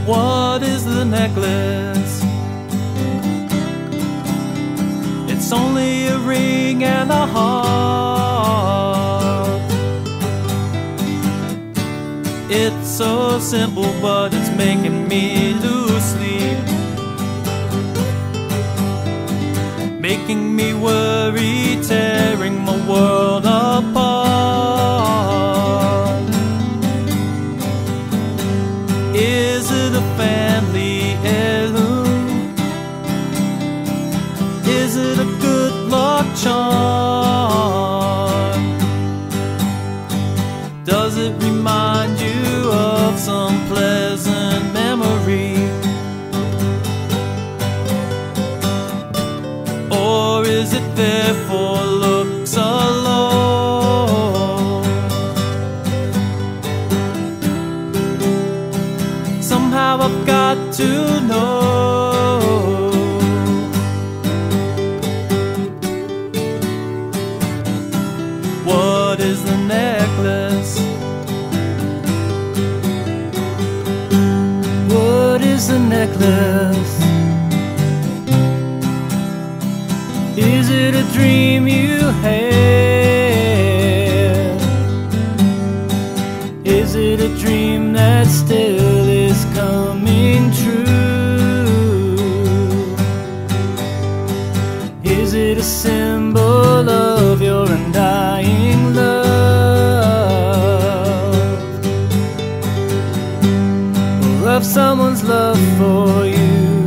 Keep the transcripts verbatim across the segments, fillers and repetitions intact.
What is the necklace? It's only a ring and a heart. It's so simple, but it's making me lose sleep, making me worry, tearing my world apart. Is it a family heirloom? Is it a good luck charm? Does it remind you of some pleasant memory? Or is it there for looks alone? Somehow I've got to know. What is the necklace? What is the necklace? Is it a dream you had? Is it a dream that still is coming true? Is it a symbol of your undying love, or of someone's love for you?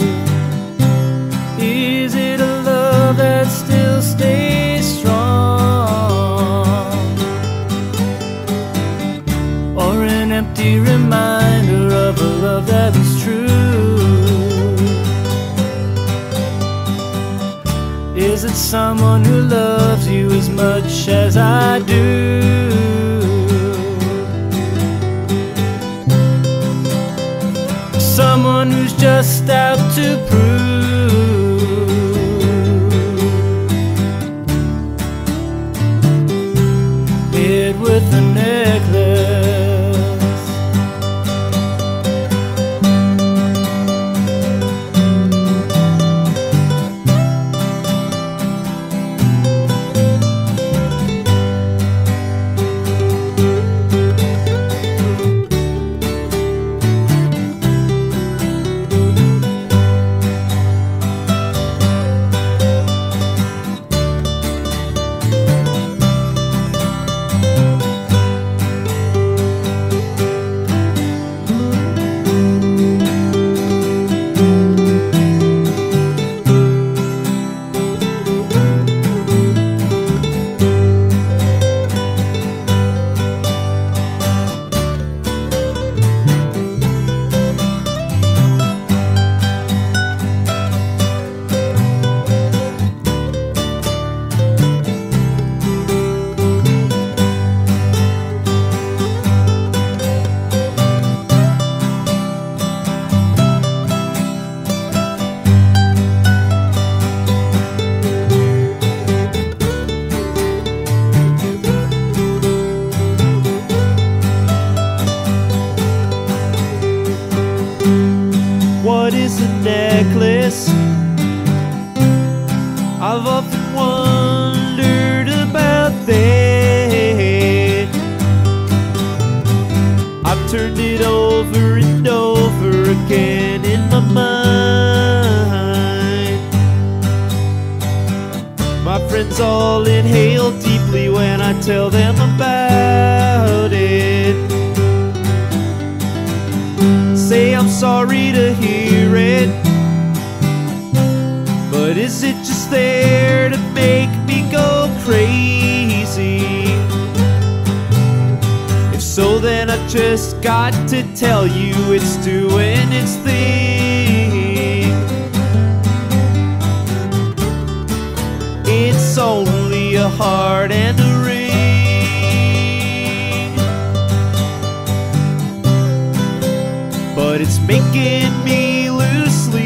Is it a love that still stays strong, or an empty reminder of a love that was true? Is it someone who loves you as much as I do? Someone who's just out to prove it with a necklace. What is a necklace? I've often wondered about that. I've turned it over and over again in my mind. My friends all inhale deeply when I tell them about it. Say I'm sorry to hear it, but is it just there to make me go crazy? If so, then I've just got to tell you it's doing its thing. It's only a heart and a ring, but it's making me lose sleep.